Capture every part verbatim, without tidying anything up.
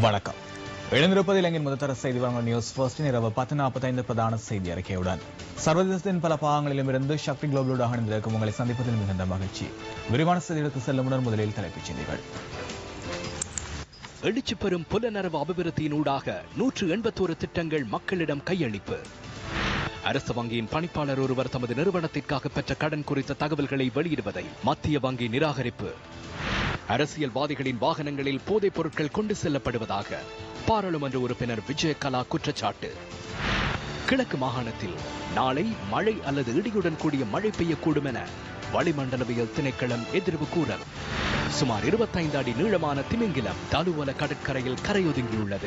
வணக்கம். எழுந்திருப்பது இலங்கையின் முதற்தர செய்தி வழங்கும் நியூஸ் ஃபர்ஸ்டின் இரவு பத்து நாற்பத்தைந்து பிரதான செய்தி அறிக்கையுடன் சர்வதேசத்தின் பல பாகங்களிலும் இருந்து சக்தி குளோபலோடாக இணைந்திருக்கும் உங்களை சந்திப்பதில் மிகுந்த மகிழ்ச்சி. விரிவான செய்திகளுக்கு செல்லும் முன்னர் முதலில் தலைப்புச் செய்திகள். எழுச்சி பெறும் புலனரவு அபிவிருத்தியினூடாக நூற்று எண்பத்தோரு திட்டங்கள் மக்களிடம் கையளிப்பு. அரசு வங்கியின் பணிப்பாளர் ஒருவர் தமது நிறுவனத்திற்காக பெற்ற கடன் குறித்த தகவல்களை வெளியிடுவதை மத்திய வங்கி நிராகரிப்பு. அரசியல்வாதிகளின் வாகனங்களில் போதைப் பொருட்கள் கொண்டு செல்லப்படுவதாக பாராளுமன்ற உறுப்பினர் விஜயகலா குற்றச்சாட்டு. கிழக்கு மாகாணத்தில் நாளை மழை அல்லது இடியுடன் கூடிய மழை பெய்யக்கூடும் என வளிமண்டலவியல் திணைக்களம் எதிர்வு கூறல். சுமார் இருபத்தைந்து அடி நீளமான திமிங்கிலம் தலுவல கடற்கரையில் கரையொதுங்கியுள்ளது.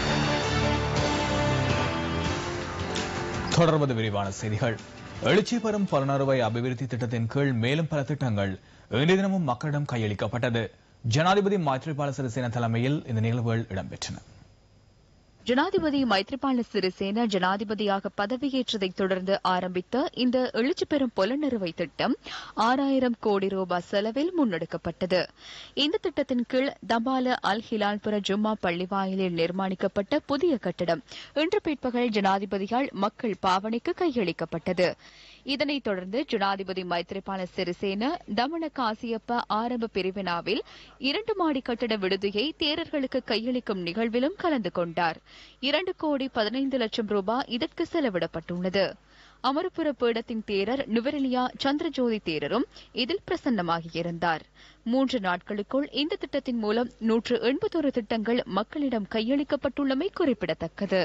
தொடர்வது விரிவான செய்திகள். எழுச்சி பெறும் புலனறுவை அபிவிருத்தி திட்டத்தின் கீழ் மேலும் பல திட்டங்கள் இன்றைய தினமும் மக்களிடம் கையளிக்கப்பட்டது. ஜனாதிபதி மைத்ரிபால சிறிசேன தலைமையில் இந்த நிகழ்வுகள் இடம்பெற்றன. ஜனாதிபதி மைத்ரிபால சிறிசேன ஜனாதிபதியாக பதவியேற்றதைத் தொடர்ந்து ஆரம்பித்த இந்த எழுச்சி பெறும் புலனறுவை திட்டம் ஆறாயிரம் கோடி ரூபாய் செலவில் முன்னெடுக்கப்பட்டது. இந்த திட்டத்தின் கீழ் தபால அல் ஹிலால்புர ஜும்மா பள்ளிவாயிலில் நிர்மாணிக்கப்பட்ட புதிய கட்டடம் இன்று பிற்பகல் ஜனாதிபதியால் மக்கள் பாவனைக்கு கையளிக்கப்பட்டது. இதனைத் தொடர்ந்து ஜனாதிபதி மைத்ரிபால சிறிசேன தமன காசியப்ப ஆரம்ப பிரிவினாவில் இரண்டு மாடி கட்டட விடுதியை தேரர்களுக்கு கையளிக்கும் நிகழ்விலும் கலந்து கொண்டார். இரண்டு கோடி பதினைந்து லட்சம் ரூபாய் இதற்கு செலவிடப்பட்டுள்ளது. அமரபுர பீடத்தின் தேரர் நுவரெலியா சந்திரஜோதி தேரரும் இதில் பிரசன்னமாகியிருந்தார். மூன்று நாட்களுக்குள் இந்த திட்டத்தின் மூலம் நூற்று எண்பத்தொரு திட்டங்கள் மக்களிடம் கையளிக்கப்பட்டுள்ளமை குறிப்பிடத்தக்கது.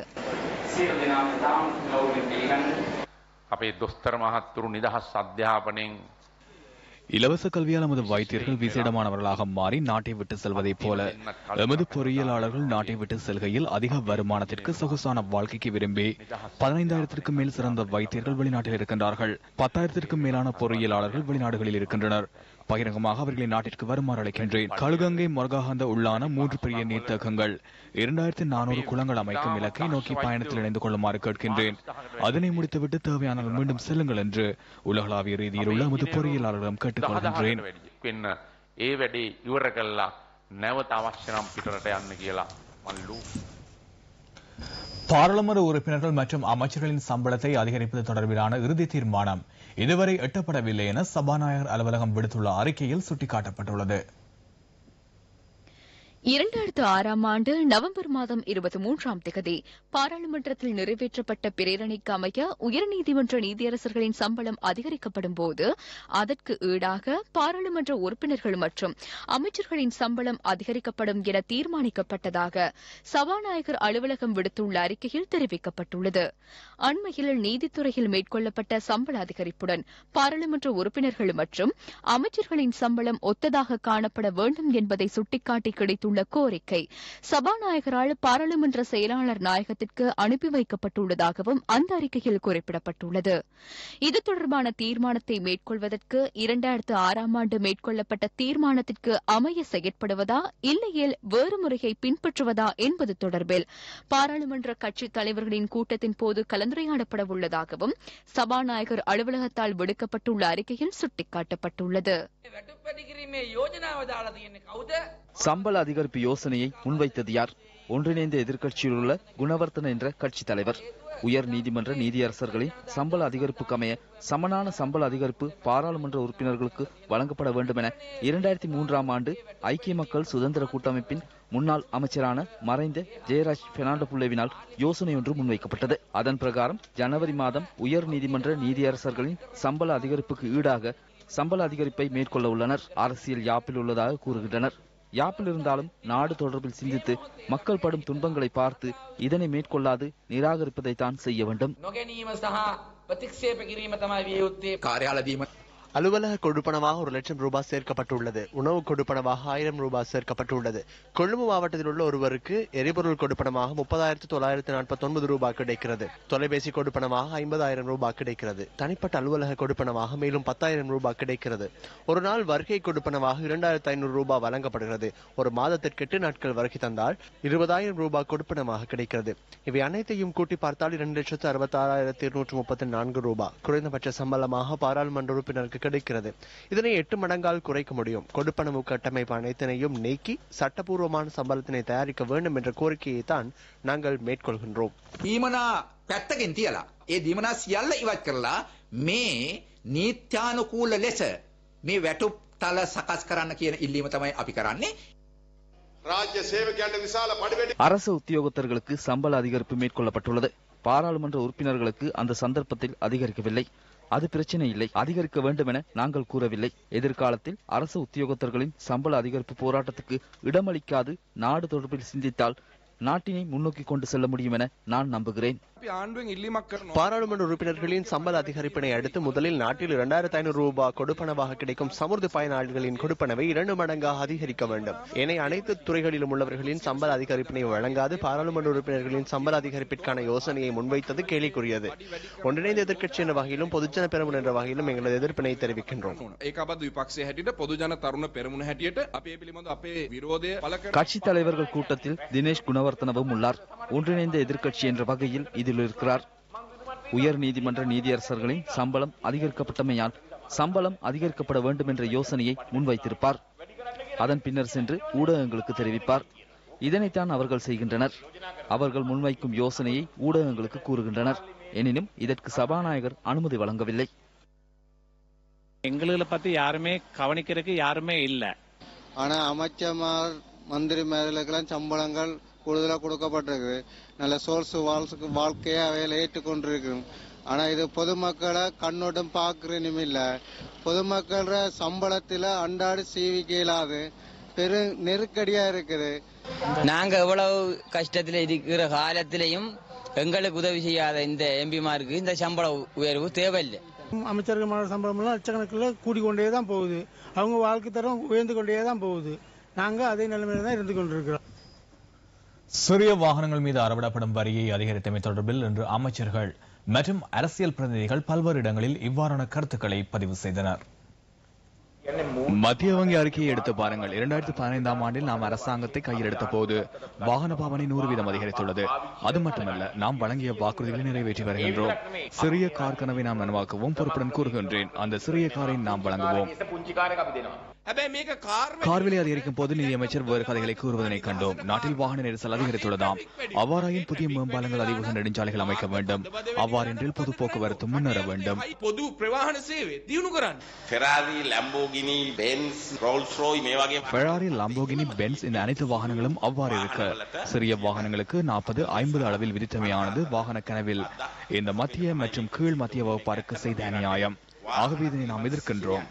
අපේ දොස්තර මහත්තුරු නිදහස් අධ්‍යාපනයෙන් இலவச கல்வியால் நமது வைத்தியர்கள் விசேடமானவர்களாக மாறி நாட்டை விட்டு செல்வதைப் போல எமது பொறியியலாளர்கள் நாட்டை விட்டு செல்கையில் அதிக வருமானத்திற்கு சொகுசான வாழ்க்கைக்கு விரும்பி பதினைந்தாயிரத்திற்கும் மேல் சிறந்த வைத்தியர்கள் வெளிநாட்டில் இருக்கின்றார்கள். பத்தாயிரத்திற்கும் மேலான பொறியியலாளர்கள் வெளிநாடுகளில் இருக்கின்றனர். பகிரங்கமாக அவர்களை நாட்டிற்கு வருமாறு அழைக்கின்றேன். கழுகங்கை மொர்காகந்த உள்ளான மூன்று பெரிய நீர்த்தேக்கங்கள் இரண்டாயிரத்தி நானூறு குளங்கள் அமைக்கும் இலக்கை நோக்கி பயணத்தில் இணைந்து கொள்ளுமாறு கேட்கின்றேன். அதனை முடித்துவிட்டு தேவையான மீண்டும் செல்லுங்கள் என்று உலகளாவிய ரீதியில் உள்ள எமது பொறியியலாளர்களிடம் கேட்டுக் கொள்கின்றேன். ඒ වැඩේ ඉවර කළා නැවත අවශ්‍ය නම් පිටරට යන්න කියලා මල්ලු. பாராளுமன்ற உறுப்பினர்கள் மற்றும் அமைச்சர்களின் சம்பளத்தை அதிகரிப்பது தொடர்பிலான இறுதி தீர்மானம் இதுவரை எட்டப்படவில்லை என சபாநாயகர் அலுவலகம் விடுத்துள்ள அறிக்கையில் சுட்டிக்காட்டப்பட்டுள்ளது. இரண்டாயிரத்து ஆறாம் ஆண்டு நவம்பர் மாதம் இருபத்தி மூன்றாம் தேதி பாராளுமன்றத்தில் நிறைவேற்றப்பட்ட பிரேரணைக்கு அமைய உயர்நீதிமன்ற நீதியரசர்களின் சம்பளம் அதிகரிக்கப்படும் போது அதற்கு ஈடாக பாராளுமன்ற உறுப்பினர்கள் மற்றும் அமைச்சர்களின் சம்பளம் அதிகரிக்கப்படும் என தீர்மானிக்கப்பட்டதாக சபாநாயகர் அலுவலகம் விடுத்துள்ள அறிக்கையில் தெரிவிக்கப்பட்டுள்ளது. அண்மையில் நீதித்துறையில் மேற்கொள்ளப்பட்ட சம்பள அதிகரிப்புடன் பாராளுமன்ற உறுப்பினர்கள் மற்றும் அமைச்சர்களின் சம்பளம் ஒத்ததாக காணப்பட வேண்டும் என்பதை சுட்டிக்காட்டி கிடைத்துள்ள கோரிக்கை சபாநாயகரால் பாராளுமன்ற செயலாளர் நாயகத்திற்கு அனுப்பி வைக்கப்பட்டுள்ளதாகவும் அந்த அறிக்கையில் குறிப்பிடப்பட்டுள்ளது. இது தொடர்பான தீர்மானத்தை மேற்கொள்வதற்கு இரண்டாயிரத்து ஆறாம் ஆண்டு மேற்கொள்ளப்பட்ட தீர்மானத்திற்கு அமைய செயற்படுவதா இல்லையேல் வேறு முறையை பின்பற்றுவதா என்பது தொடர்பில் பாராளுமன்ற கட்சித் தலைவர்களின் கூட்டத்தின் போது கலந்துரையாடப்பட உள்ளதாகவும் சபாநாயகர் அலுவலகத்தால் விடுக்கப்பட்டுள்ள அறிக்கையில் சுட்டிக்காட்டப்பட்டுள்ளது. சம்பள அதிகரிப்பு யோசனையை முன்வைத்தது யார்? ஒன்றிணைந்த எதிர்க்கட்சியில் உள்ள குணவர்த்தன என்ற கட்சி தலைவர். உயர் நீதிமன்ற நீதியரசர்களின் சம்பள அதிகரிப்புக்கு அமைய சமனான சம்பள அதிகரிப்பு பாராளுமன்ற உறுப்பினர்களுக்கு வழங்கப்பட வேண்டும் என இரண்டாயிரத்தி மூன்றாம் ஆண்டு ஐக்கிய மக்கள் சுதந்திர கூட்டமைப்பின் முன்னாள் அமைச்சரான மறைந்த ஜெயராஜ் பெர்னாண்டோ புள்ளேவினால் யோசனை ஒன்று முன்வைக்கப்பட்டது. அதன் பிரகாரம் ஜனவரி மாதம் உயர் நீதிமன்ற நீதியரசர்களின் சம்பள அதிகரிப்புக்கு ஈடாக சம்பள அதிகரிப்பை மேற்கொள்ள உள்ளனர். அரசியல் யாப்பில் உள்ளதாக கூறுகின்றனர். யாப்பில் இருந்தாலும் நாடு தொடர்பில் சிந்தித்து மக்கள் படும் துன்பங்களை பார்த்து இதனை மேற்கொள்ளாது நிராகரிப்பதைத்தான் செய்ய வேண்டும். அலுவலக கொடுப்பனமாக ஒரு லட்சம் ரூபாய் சேர்க்கப்பட்டுள்ளது. உணவு கொடுப்பனமாக ஆயிரம் ரூபாய் சேர்க்கப்பட்டுள்ளது. கொழும்பு மாவட்டத்தில் உள்ள ஒருவருக்கு எரிபொருள் கொடுப்பனமாக முப்பதாயிரத்து தொள்ளாயிரத்து நாற்பத்தி ஒன்பது ரூபாய் கிடைக்கிறது. தொலைபேசி கொடுப்பனமாக ஐம்பதாயிரம் ரூபாய் கிடைக்கிறது. தனிப்பட்ட அலுவலக கொடுப்பனமாக மேலும் பத்தாயிரம் ரூபாய் கிடைக்கிறது. ஒரு நாள் வருகை கொடுப்பனமாக இரண்டாயிரத்து ஐநூறு ரூபாய் வழங்கப்படுகிறது. ஒரு மாதத்திற்கு எட்டு நாட்கள் வருகை தந்தால் இருபதாயிரம் ரூபாய் கொடுப்பனமாக கிடைக்கிறது. இவை அனைத்தையும் கூட்டி பார்த்தால் இரண்டு லட்சத்து அறுபத்தி ஆறாயிரத்தி இருநூற்று முப்பத்தி நான்கு ரூபாய் குறைந்தபட்ச சம்பளமாக பாராளுமன்ற உறுப்பினருக்கு கிடைக்கிறது. இதனை எட்டு மடங்கால் குறைக்க முடியும். கொடுப்பனவு கட்டமைப்பு அனைத்தினையும் நீக்கி சட்டபூர்வமான சம்பளத்தினை தயாரிக்க வேண்டும் என்ற கோரிக்கையை தான் நாங்கள் மேற்கொள்கின்றோம். ඊමනා පැත්තකින් තියලා ඒ දීමනා සියල්ල ඉවත් කරලා මේ නීත්‍යානුකූල ලෙස මේ වැටුප් තල සකස් කරන්න කියන ඉල්ලීම තමයි අපි කරන්නේ. ராஜ்ய சேவகයන්ට විශාල පඩිවැඩි அரசு உத்தியோகத்தர்களுக்கு சம்பள அதிகரிப்பு மேற்கொள்ளப்பட்டுள்ளது. பாராளுமன்ற உறுப்பினர்களுக்கு அந்த சந்தர்ப்பத்தில் அதிகரிக்கவில்லை. அது பிரச்சனை இல்லை, அதிகரிக்க வேண்டும் என நாங்கள் கூறவில்லை. எதிர்காலத்தில் அரசு உத்தியோகத்தர்களின் சம்பள அதிகரிப்பு போராட்டத்துக்கு இடமளிக்காது நாடு தொடர்பில் சிந்தித்தால் நாட்டினை முன்னோக்கி கொண்டு செல்ல முடியும் என நான் நம்புகிறேன். பாராளுமன்ற உறுப்பினர்களின் சம்பள அதிகரிப்பினை அடுத்து முதலில் நாட்டில் இரண்டாயிரத்தி ஐநூறு ரூபாய் கொடுப்பனவாக கிடைக்கும் சமுர்த்தி பயனாளிகளின் கொடுப்பனவை இரண்டு மடங்காக அதிகரிக்க வேண்டும். ஏனைய அனைத்து துறைகளிலும் உள்ளவர்களின் சம்பள அதிகரிப்பினை வழங்காது பாராளுமன்ற உறுப்பினர்களின் சம்பள அதிகரிப்பிற்கான யோசனையை முன்வைத்தது கேலிக்குரியது. ஒன்றிணைந்த எதிர்க்கட்சி என்ற வகையிலும் பொதுஜன பெரமுன என்ற வகையிலும் எங்களது எதிர்ப்பினை தெரிவிக்கின்றோம். கட்சி தலைவர்கள் கூட்டத்தில் தினேஷ் குணவர்த்தனவும் உள்ளார். ஒன்றிணைந்த எதிர்க்கட்சி என்ற வகையில் இதில் இருக்கிறார். உயர் நீதிமன்ற நீதியரசர்களின் சம்பளம் அதிகரிக்கப்பட்டமையால் சம்பளம் அதிகரிக்கப்பட வேண்டும் என்ற யோசனையை முன்வைத்திருப்பார். அதன் பின்னர் சென்று ஊடகங்களுக்கு தெரிவிப்பார். இதனைத்தான் அவர்கள் செய்கின்றனர். அவர்கள் முன்வைக்கும் யோசனையை ஊடகங்களுக்கு கூறுகின்றனர். எனினும் இதற்கு சபாநாயகர் அனுமதி வழங்கவில்லை. எங்களை பத்தி யாருமே கவனிக்கிறதுக்கு யாருமே இல்லை. ஆனா அமைச்சர் மந்திரி மேலுக்கெல்லாம் சம்பளங்கள் கூடுதலாக கொடுக்கப்பட்டிருக்கு. நல்ல சோர்ஸ் வாழ்க்கை வாழ்க்கையை அவையில் ஏற்றுக்கொண்டிருக்கு. ஆனா இது பொதுமக்களை கண்ணோட்டம் பார்க்கறனும் இல்ல. பொதுமக்கள சம்பளத்துல அன்றாடு சீவிக்க இயலாது, பெரு நெருக்கடியா இருக்குது. நாங்க எவ்வளவு கஷ்டத்துல இருக்கிற காலத்திலையும் எங்களுக்கு உதவி செய்யாத இந்த எம்பிமாருக்கு இந்த சம்பள உயர்வு தேவையில்லை. அமைச்சர்கள் சம்பளம் எல்லாம் லட்சக்கணக்கில் கூடிக்கொண்டே தான் போகுது. அவங்க வாழ்க்கை தரம் உயர்ந்து கொண்டே தான் போகுது. நாங்க அதே நிலைமையில தான் இருந்து கொண்டிருக்கிறோம். சிறிய வாகனங்கள் மீது அறவிடப்படும் வரியை அதிகரித்தமை தொடர்பில் இன்று அமைச்சர்கள் மற்றும் அரசியல் பிரதிநிதிகள் பல்வேறு இடங்களில் இவ்வாறான கருத்துக்களை பதிவு செய்தனர். மத்திய வங்கி அறிக்கையை எடுத்து பாருங்கள். இரண்டாயிரத்தி பதினைந்தாம் ஆண்டில் நாம் அரசாங்கத்தை கையில் எடுத்த போது வாகன பாவனை நூறு வீதம் அதிகரித்துள்ளது. அது மட்டுமல்ல, நாம் வழங்கிய வாக்குறுதிகளை நிறைவேற்றி வருகின்றோம். சிறிய கார் கனவை நாம் நனவாக்குவோம். பொறுப்புடன் கூறுகின்றேன், அந்த சிறிய காரை நாம் வழங்குவோம். கார் விலை அதிகரிக்கும் போது நிதியமைச்சர் வேறு கதைகளை கூறுவதனை கண்டோம். நாட்டில் வாகன நெரிசல் அதிகரித்துள்ளதாம். அவ்வாறாயின் புதிய மேம்பாலங்கள், அதிவேக நெடுஞ்சாலைகள் அமைக்க வேண்டும். அவ்வாறென்றில் பொது போக்குவரத்து முன்னேற வேண்டும். ஃபெராரி, லம்போகினி, பென்ஸ் இந்த அனைத்து வாகனங்களும் அவ்வாறு இருக்கு. சிறிய வாகனங்களுக்கு நாற்பது ஐம்பது அளவில் விதித்தமையானது வாகன கனவில் இந்த மத்திய மற்றும் கீழ் மத்திய வகுப்பாருக்கு செய்த அநியாயம். ஆகவே இதனை நாம் எதிர்க்கின்றோம்.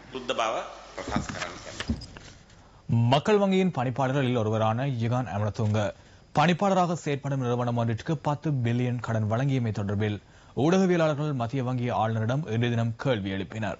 மக்கள் வங்கியின் பணிப்பாளர்களில் ஒருவரான யுகான் அமரதுங்க பணிப்பாளராக செயற்படும் நிறுவனம் ஒன்றிற்கு பத்து பில்லியன் கடன் வழங்கியமை தொடர்பில் ஊடகவியலாளர்கள் மத்திய வங்கி ஆளுநரிடம் இன்று தினம் கேள்வி எழுப்பினர்.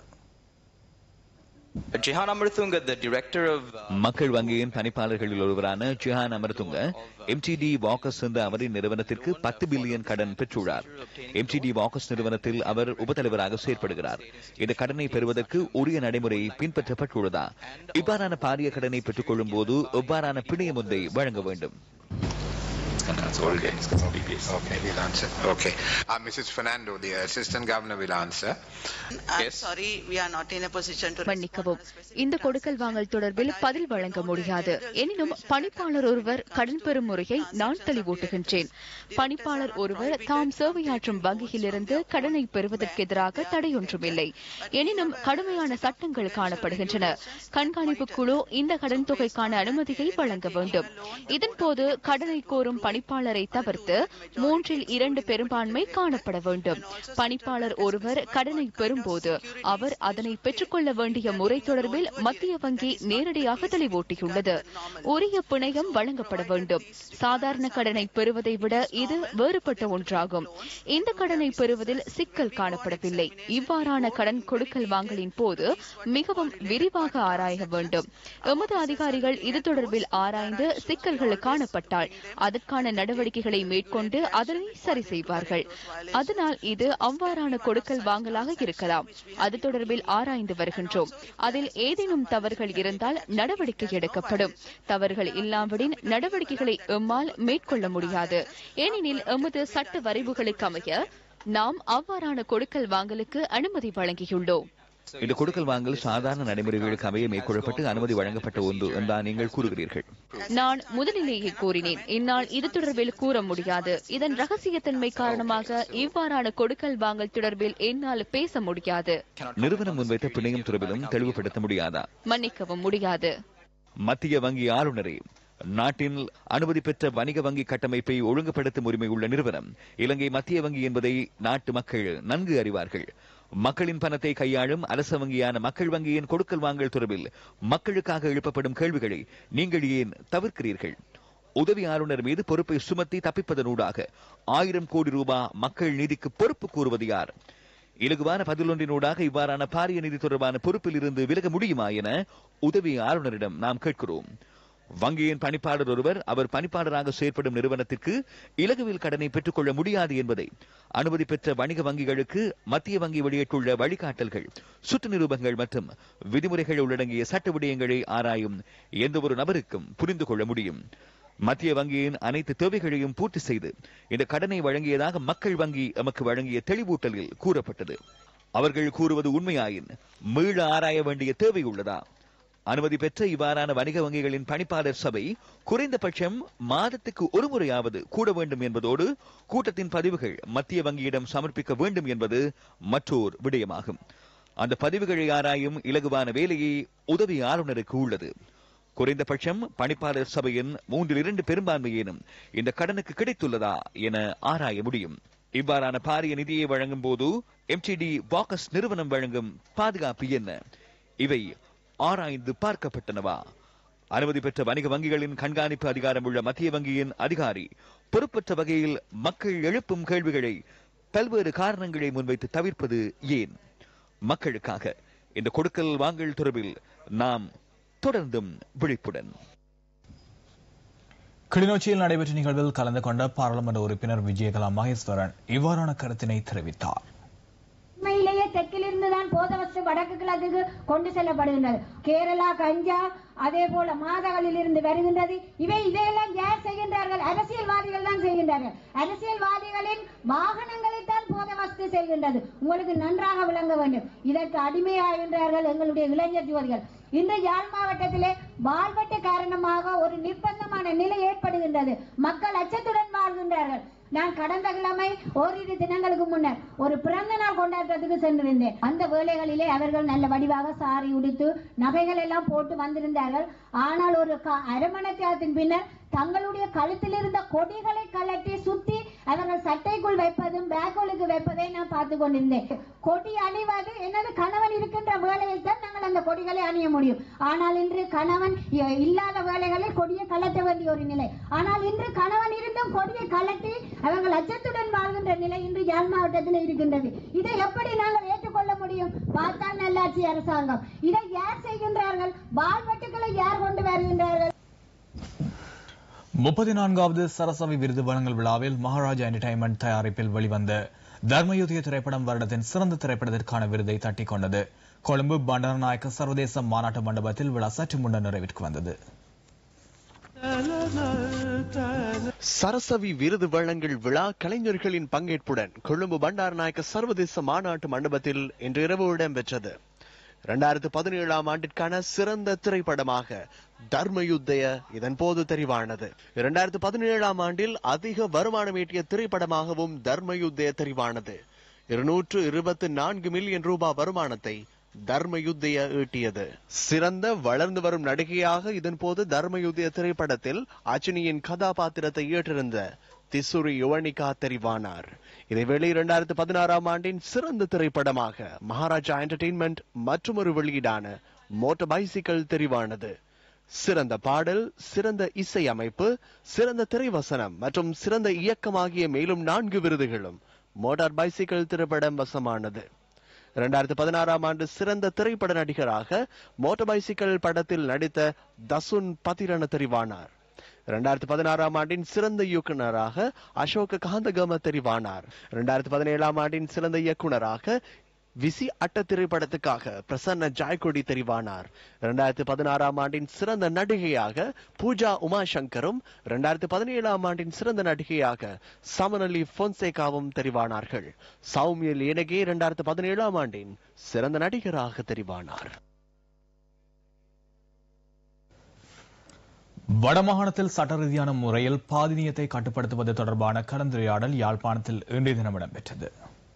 மக்கள் வங்கியின் பணிப்பாளர்களில் ஒருவரான ஜிஹான் அமரதுங்க எம்டிடி வாக்கர்ஸ் என்ற அவரின் நிறுவனத்திற்கு பத்து பில்லியன் கடன் பெற்றுள்ளார். எம்டிடி வாக்கர்ஸ் நிறுவனத்தில் அவர் உபத்தலைவராக செயற்படுகிறார். இந்த கடனை பெறுவதற்கு உரிய நடைமுறை பின்பற்றப்பட்டுள்ளதா? இவ்வாறான பாரிய கடனை பெற்றுக் கொள்ளும் போது எவ்வாறான பிணையம் ஒன்றை வழங்க வேண்டும்? Okay, okay, we'll answer. Okay. Uh, Missus Fernando, the Assistant Governor will answer. Yes. Sorry, we are not in a position to மன்னிக்கவும், இந்த கொடுக்கல் வாங்கல் தொடர்பில் பதில் வழங்க முடியாது. எனினும் பணிப்பாளர் ஒருவர் கடன் பெறும் முறையை நான் தெளிவூட்டுகின்றேன். பணிப்பாளர் ஒருவர் தாம் சேவையாற்றும் வங்கியிலிருந்து கடனை பெறுவதற்கு எதிராக தடையொன்றுமில்லை. எனினும் கடுமையான சட்டங்கள் காணப்படுகின்றன. கண்காணிப்பு குழு இந்த கடன் தொகைக்கான அனுமதியை வழங்க வேண்டும். இதன்போது கடனை கோரும் பணிப்பாளரை தவிர்த்து மூன்றில் இரண்டு பெரும்பான்மை காணப்பட வேண்டும். பணிப்பாளர் ஒருவர் கடனை பெறும்போது அவர் அதனை பெற்றுக்கொள்ள வேண்டிய முறை தொடர்பில் மத்திய வங்கி நேரடியாக தெளிவூட்டியுள்ளது. உரிய பிணையம் வழங்கப்பட வேண்டும். சாதாரண கடனை பெறுவதை விட இது வேறுபட்ட ஒன்றாகும். இந்த கடனை பெறுவதில் சிக்கல் காணப்படவில்லை. இவ்வாறான கடன் கொடுக்கல் வாங்கலின் போது மிகவும் விரிவாக ஆராய வேண்டும். எமது அதிகாரிகள் இது தொடர்பில் ஆராய்ந்து சிக்கல்கள் காணப்பட்டால் அதற்கான நடவடிக்கைகளை மேற்கொண்டு அதனை சரி செய்வார்கள். அதனால் இது அவ்வாறான கொடுக்கல் வாங்கலாக இருக்கலாம். அது தொடர்பில் ஆராய்ந்து வருகின்றோம். அதில் ஏதேனும் தவறுகள் இருந்தால் நடவடிக்கை எடுக்கப்படும். தவறுகள் இல்லாவிடின் நடவடிக்கைகளை எம்மால் மேற்கொள்ள முடியாது. ஏனெனில் எமது சட்ட வரைவுகளுக்கு அமைய நாம் அவ்வாறான கொடுக்கல் வாங்கலுக்கு அனுமதி வழங்கியுள்ளோம். இந்த கொடுக்கல் வாங்கல் சாதாரண நடைமுறைகளுக்கு அமைய மேற்கொள்ளப்பட்டு அனுமதி வழங்கப்பட்ட ஒன்று என்றால் நீங்கள் கூறுகிறீர்கள். நான் முதலிலேயே கூறினேன், என்னால் இது தொடர்பில் கூற முடியாது. இதன் ரகசியத்தன்மை காரணமாக இவ்வாறான கொடுக்கல் வாங்கல் தொடர்பில் என்னால் பேச முடியாது. நிறுவனம் முன்வைத்த பிணையம் தொடர்பிலும் தெளிவுபடுத்த முடியாதா? மன்னிக்கவும் முடியாது. மத்திய வங்கி ஆளுநரே, நாட்டின் அனுமதி பெற்ற வணிக வங்கி கட்டமைப்பை ஒழுங்குபடுத்தும் உரிமை உள்ள நிறுவனம் இலங்கை மத்திய வங்கி என்பதை நாட்டு மக்கள் நன்கு அறிவார்கள். மக்களின் பணத்தை கையாளும் அரச வங்கியான மக்கள் வங்கியின் கொடுக்கல் வாங்கல் தொடர்பில் மக்களுக்காக எழுப்பப்படும் கேள்விகளை நீங்கள் ஏன் தவிர்க்கிறீர்கள்? உதவி ஆளுநர் மீது பொறுப்பை சுமத்தி தப்பிப்பதனூடாக ஆயிரம் கோடி ரூபாய் மக்கள் நீதிக்கு பொறுப்பு கூறுவது யார்? இலகுவான பதிலொன்றினூடாக இவ்வாறான பாரிய நிதி தொடர்பான பொறுப்பில் இருந்து விலக முடியுமா என உதவி ஆளுநரிடம் நாம் கேட்கிறோம். வங்கியின் பணிப்பாளர் ஒருவர் அவர் பணிப்பாளராக செயற்படும் நிறுவனத்திற்கு இலகுவில் கடனை பெற்றுக் கொள்ள முடியாது என்பதை அனுமதி பெற்ற வணிக வங்கிகளுக்கு மத்திய வங்கி வெளியிட்டுள்ள வழிகாட்டல்கள், சுற்று நிரூபங்கள் மற்றும் விதிமுறைகள் உள்ளடங்கிய சட்ட விடயங்களை ஆராயும் எந்த ஒரு நபருக்கும் புரிந்து கொள்ள முடியும். மத்திய வங்கியின் அனைத்து தேவைகளையும் பூர்த்தி செய்து இந்த கடனை வழங்கியதாக மக்கள் வங்கி எமக்கு வழங்கிய தெளிவூட்டலில் கூறப்பட்டது. அவர்கள் கூறுவது உண்மையாயின் மீள ஆராய வேண்டிய தேவை உள்ளதா? அனுமதி பெற்ற இவ்வாறான வணிக வங்கிகளின் பணிப்பாளர் சபை குறைந்தபட்சம் மாதத்துக்கு ஒரு முறையாவது கூட வேண்டும் என்பதோடு கூட்டத்தின் பதிவுகள் மத்திய வங்கியிடம் சமர்ப்பிக்க வேண்டும் என்பது மற்றோர் விடயமாகும். அந்த பதிவுகளை ஆராயும் இலகுவான வேலையை உதவி ஆளுநருக்கு உள்ளது. குறைந்தபட்சம் பணிப்பாளர் சபையின் மூன்றில் இரண்டு பெரும்பான்மையேனும் இந்த கடனுக்கு கிடைத்துள்ளதா என ஆராய முடியும். இவ்வாறான பாரிய நிதியை வழங்கும் போது எம்டிடி வாக்கஸ் நிறுவனம் வழங்கும் பாதுகாப்பு என்ன? இவை ஆராய்ந்து பார்க்கப்பட்டனவா? அனுமதி பெற்ற வணிக வங்கிகளின் கண்காணிப்பு அதிகாரம் உள்ள மத்திய வங்கியின் அதிகாரி பொறுப்பற்ற வகையில் மக்கள் எழுப்பும் கேள்விகளை பல்வேறு காரணங்களை முன்வைத்து தவிர்ப்பது ஏன்? மக்களுக்காக இந்த கொடுக்கல் வாங்கல் தொடர்பில் நாம் தொடர்ந்தும் விழிப்புடன். கிளிநொச்சியில் நடைபெற்ற நிகழ்வில் கலந்து கொண்ட பாராளுமன்ற உறுப்பினர் விஜயகலா மகேஸ்வரன் இவ்வாறான கருத்தினை தெரிவித்தார். உண்மையிலேயே தெற்கிலிருந்துதான் போதவஸ்து வடக்கு கிழக்கு கொண்டு செல்லப்படுகின்றது. கேரளா, கஞ்சா, அதே போல மாதகளில் இருந்து வருகின்றது. இவை இதையெல்லாம் யார் செய்கின்றார்கள்? அரசியல்வாதிகள் தான் செய்கின்றார்கள். அரசியல்வாதிகளின் வாகனங்களை தான் போதவஸ்து செய்கின்றது. உங்களுக்கு நன்றாக விளங்க வேண்டும். இதற்கு அடிமையாகின்றார்கள் எங்களுடைய இளைஞர் ஜோதிகள். இந்த யாழ் மாவட்டத்திலே வாழ்வெட்டு காரணமாக ஒரு நிர்பந்தமான நிலை ஏற்படுகின்றது. மக்கள் அச்சத்துடன் வாழ்கின்றார்கள். நான் கடந்த கிழமை ஓரிரு தினங்களுக்கு முன்னர் ஒரு பிறந்த நாள் கொண்டாட்டத்துக்கு சென்றிருந்தேன். அந்த வேளைகளிலே அவர்கள் நல்ல வடிவாக சாரி உடுத்து நகைகள் எல்லாம் போட்டு வந்திருந்தார்கள். ஆனால் ஒரு அரை மணி நேரத்தின் பின்னர் தங்களுடைய கழுத்தில் இருந்த கொடிகளை கலட்டி சுத்தி அவர்கள் சட்டைக்குள் வைப்பதும் பேக்குகளுக்கு வைப்பதை நான் பார்த்து கொண்டிருந்தேன். கொடி அணிவது எனது கணவன் இருக்கின்ற வேளையில் தான் நாங்கள் அந்த கொடிகளை அணிய முடியும். ஆனால் இன்று கணவன் இல்லாத வேளைகளில் கொடியை கலட்ட வேண்டிய ஒரு நிலை. ஆனால் இன்று கணவன் இருந்தும் கொடியை கலட்டி அவர்கள் அச்சத்துடன் வாழ்கின்ற நிலை இன்று யாழ் மாவட்டத்தில் இருக்கின்றது. இதை எப்படி நாங்கள் ஏற்றுக்கொள்ள முடியும்? பார்த்தால் நல்லாட்சி அரசாங்கம். இதை யார் செய்கின்றார்கள்? வாழ்வெட்டுக்களை யார் கொண்டு வருகின்றார்கள்? முப்பத்தி நான்காவது சரஸ்வதி விருது வழங்கல் விழாவில் மகாராஜா என்டர்டைன்மெண்ட் தயாரிப்பில் வெளிவந்த தர்மயுத்திய திரைப்படம் வருடத்தின் சிறந்த திரைப்படத்திற்கான விருதை தட்டிக் கொண்டது. கொழும்பு பண்டாரநாயக்க சர்வதேச மாநாட்டு மண்டபத்தில் விழா சற்று முன்னர் நிறைவேற்று வந்தது. சரஸ்வதி விருது வழங்கல் விழா கலைஞர்களின் பங்கேற்புடன் கொழும்பு பண்டாரநாயக்க சர்வதேச மாநாட்டு மண்டபத்தில் இன்று இரவு இடம்பெற்றது. இரண்டாயிரத்து பதினேழாம் ஆண்டிற்கான சிறந்த திரைப்படமாக தர்மயுத்தய இதன் போது தெரிவானது. இரண்டாயிரத்து பதினேழாம் ஆண்டில் அதிக வருமானம் ஈட்டிய திரைப்படமாகவும் தர்மயுத்தய தெரிவானது. இருநூற்று இருபத்தி நான்கு மில்லியன் ரூபாய் வருமானத்தை தர்மயுத்தய ஈட்டியது. சிறந்த வளர்ந்து வரும் நடிகையாக இதன் போது தர்மயுத்தய திரைப்படத்தில் அச்சினியின் கதாபாத்திரத்தை ஏற்றிருந்த திசுரி யுவனிகா தெரிவானார். இதேவேளை இரண்டாயிரத்து பதினாறாம் ஆண்டின் சிறந்த திரைப்படமாக மகாராஜா என்டர்டெயின்மெண்ட் மற்றும் ஒரு வெளியீடான மோட்டார் பைசிக்கிள் தெரிவானது. சிறந்த பாடல், சிறந்த இசை அமைப்பு, சிறந்த திரைவசனம் மற்றும் சிறந்த இயக்கம் ஆகிய மேலும் நான்கு விருதுகளும் மோட்டார் பைசிக்கிள் திரைப்படம் வசமானது. இரண்டாயிரத்து பதினாறாம் ஆண்டு சிறந்த திரைப்பட நடிகராக மோட்டார் பைசிக்கிள் படத்தில் நடித்த தசுன் பத்திரன தெரிவானார். இரண்டாயிரத்து பதினாறாம் ஆண்டின் சிறந்த இயக்குநராக அசோக காந்தகம தெரிவானார். இரண்டாயிரத்து பதினேழாம் ஆண்டின் சிறந்த இயக்குநராக விசி அட்ட திரைப்படத்துக்காக பிரசன்ன ஜாய்கொடி தெரிவானார். இரண்டாயிரத்தி பதினாறாம் ஆண்டின் சிறந்த நடிகையாக பூஜா உமாசங்கரும் இரண்டாயிரத்தி பதினேழாம் ஆண்டின் சிறந்த நடிகையாக சமனலி பொன்சேகாவும் தெரிவானார்கள். சௌமியல் ஏனகே இரண்டாயிரத்தி பதினேழாம் ஆண்டின் சிறந்த நடிகராக தெரிவானார். வடமாகாணத்தில் சட்ட ரீதியான முறையில் பாதினியத்தை கட்டுப்படுத்துவது தொடர்பான கலந்துரையாடல் யாழ்ப்பாணத்தில் இன்றைய தினம் இடம்பெற்றது.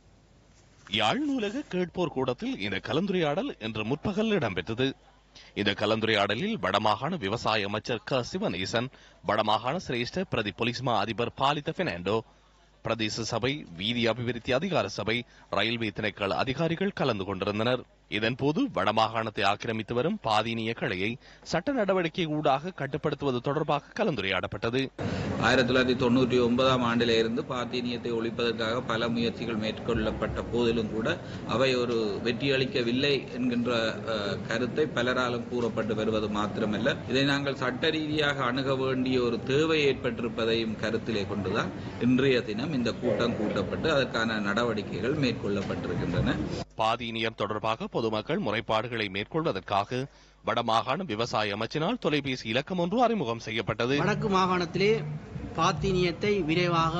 யாழ் நூலக கேட்போர் கூடத்தில் இந்த கலந்துரையாடல் இன்று முற்பகல் இடம்பெற்றது. இந்த கலந்துரையாடலில் வடமாகாண விவசாய அமைச்சர் க சிவநேசன், வடமாகாண சிரேஷ்ட பிரதி பொலிஸ்மா அதிபர் பாலித பெர்னாண்டோ, பிரதேச சபை, வீதி அபிவிருத்தி அதிகார சபை, ரயில்வே திணைக்கள அதிகாரிகள் கலந்து கொண்டிருந்தனர். இதன்போது வடமாகாணத்தை ஆக்கிரமித்து வரும் பாதினிய கலையை சட்ட நடவடிக்கை ஊடாக கட்டுப்படுத்துவது தொடர்பாக கலந்துரையாடப்பட்டது. ஆயிரத்தி தொள்ளாயிரத்தி தொண்ணூற்றி ஒன்பதாம் ஆண்டில இருந்து பாத்தீனியத்தை ஒழிப்பதற்காக பல முயற்சிகள் மேற்கொள்ளப்பட்ட போதிலும் கூட அவை ஒரு வெற்றியளிக்கவில்லை என்கின்ற கருத்தை பலராலும் கூறப்பட்டு வருவது மாத்திரமல்ல, இதை நாங்கள் சட்ட ரீதியாக அணுக வேண்டிய ஒரு தேவை ஏற்பட்டிருப்பதையும் கருத்திலே கொண்டுதான் இன்றைய தினம் இந்த கூட்டம் கூட்டப்பட்டு அதற்கான நடவடிக்கைகள் மேற்கொள்ளப்பட்டிருக்கின்றன. பாதீனியம் தொடர்பாக பொதுமக்கள் முறைப்பாடுகளை மேற்கொள்வதற்காக வடமாகாண விவசாய அமைச்சினால் தொலைபேசி இலக்கம் ஒன்று அறிமுகம் செய்யப்பட்டது. வடக்கு மாகாணத்திலே பாத்தீனியத்தை விரைவாக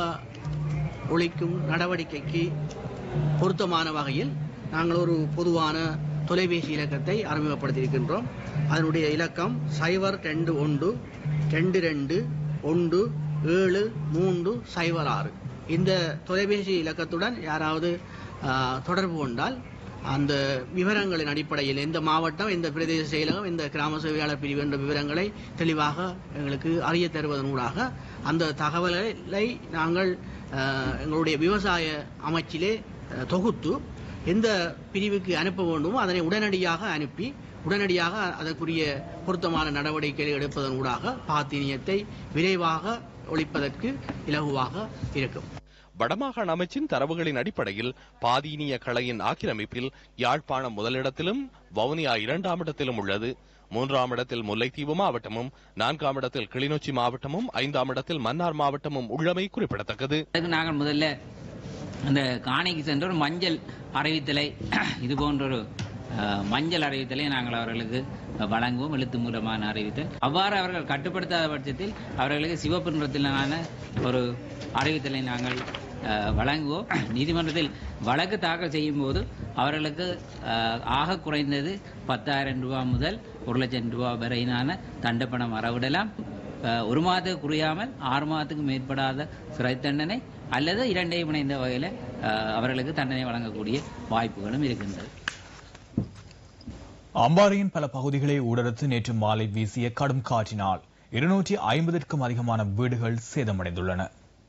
ஒழிக்கும் நடவடிக்கைக்கு பொருத்தமான வகையில் நாங்கள் ஒரு பொதுவான தொலைபேசி இலக்கத்தை அறிமுகப்படுத்தியிருக்கின்றோம். அதனுடைய இலக்கம் சைபர் ரெண்டு ஒன்று ரெண்டு ரெண்டு ஒன்று ஏழு மூன்று சைபர் ஆறு. இந்த தொலைபேசி இலக்கத்துடன் யாராவது தொடர்பு கொண்டால் அந்த விவரங்களின் அடிப்படையில் எந்த மாவட்டம், எந்த பிரதேச செயலகம், எந்த கிராம சேவையாளர் பிரிவு என்ற விவரங்களை தெளிவாக எங்களுக்கு அறிய தருவதனூடாக அந்த தகவல்களை நாங்கள் எங்களுடைய விவசாய அமைச்சிலே தொகுத்து எந்த பிரிவுக்கு அனுப்ப வேண்டுமோ அதனை உடனடியாக அனுப்பி உடனடியாக அதற்குரிய பொருத்தமான நடவடிக்கைகளை எடுப்பதன் ஊடாக பாத்தீனியத்தை விரைவாக ஒழிப்பதற்கு இலகுவாக இருக்கும். வடமாகாண அமைச்சின் தரவுகளின் அடிப்படையில் பாதீனிய கலையின் ஆக்கிரமிப்பில் யாழ்ப்பாணம் முதலிடத்திலும் வவுனியா இரண்டாம் இடத்திலும் உள்ளது. மூன்றாம் இடத்தில் முல்லைத்தீவு மாவட்டமும், நான்காம் இடத்தில் கிளிநொச்சி மாவட்டமும், ஐந்தாம் இடத்தில் மன்னார் மாவட்டமும் உள்ளமை குறிப்பிடத்தக்கது. நாங்கள் முதல்ல அந்த காணிக்கு சென்ற ஒரு மஞ்சள் அறிவித்தலை, இது போன்ற ஒரு மஞ்சள் அறிவித்தலை நாங்கள் அவர்களுக்கு வழங்குவோம், எழுத்து மூலமான அறிவித்தல். அவ்வாறு அவர்கள் கட்டுப்படுத்தாத பட்சத்தில் அவர்களுக்கு சிவப்பு நிறத்திலான ஒரு அறிவித்தலை நாங்கள் வழங்குவோம். நீதிமன்றத்தில் வழக்கு தாக்கல் செய்யும் போது அவர்களுக்கு ஆக குறைந்தது பத்தாயிரம் ரூபாய் முதல் ஒரு லட்சம் ரூபாய் வரையிலான தண்டப்பணம் வரவிடலாம். ஒரு மாதத்துக்கு குறையாமல் ஆறு மாதத்துக்கு மேற்படாத சிறை தண்டனை அல்லது இரண்டையும் இணைந்த வகையில் அவர்களுக்கு தண்டனை வழங்கக்கூடிய வாய்ப்புகளும் இருக்கின்றது. அம்பாறையின் பல பகுதிகளை ஊடறுத்து நேற்று மாலை வீசிய கடும் காற்றினால் இருநூற்றி ஐம்பதற்கும் அதிகமான வீடுகள் சேதமடைந்துள்ளன.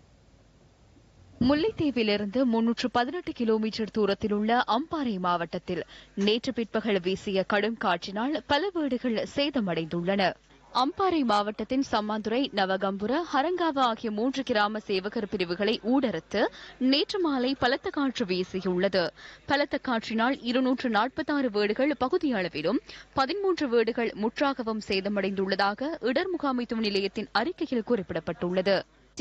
முல்லைத்தீவிலிருந்து முன்னூற்று பதினெட்டு கிலோமீட்டர் தூரத்தில் உள்ள அம்பாறை மாவட்டத்தில் நேற்று பிற்பகல் வீசிய கடும் காற்றினால் பல வீடுகள் சேதமடைந்துள்ளன. அம்பாறை மாவட்டத்தின் சம்மாந்துறை, நவகம்புர, ஹரங்காவா ஆகிய மூன்று கிராம சேவகர் பிரிவுகளை ஊடறுத்து நேற்று மாலை பலத்த காற்று வீசியுள்ளது. பலத்த காற்றினால் இருநூற்று நாற்பத்தி ஆறு வீடுகள் பகுதியளவிலும் பதிமூன்று வீடுகள் முற்றாகவும் சேதமடைந்துள்ளதாக இடர் முகாமைத்துவ நிலையத்தின் அறிக்கையில் குறிப்பிடப்பட்டுள்ளது.